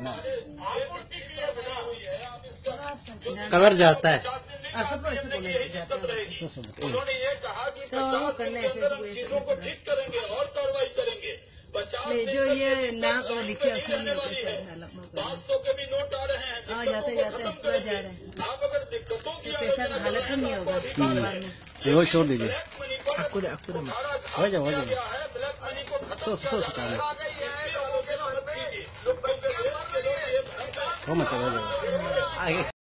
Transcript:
Cover जाता है। सब ऐसे बोले जाते हैं। उन्होंने ये कहा कि तो वो करने चीजों को ठीक करेंगे और कार्रवाई करेंगे। 50 जो ये नाम लिखे उसमें नहीं होता शायद 500 के भी नोट आ रहे हैं। हाँ जाते जाते पूरा जा रहे हैं। आप अगर दिक्कतों की पैसा का हालत ही नहीं होगा। वो छोड़ दीजिए। आपको हो जाओ ब्लैक मनी को हो मत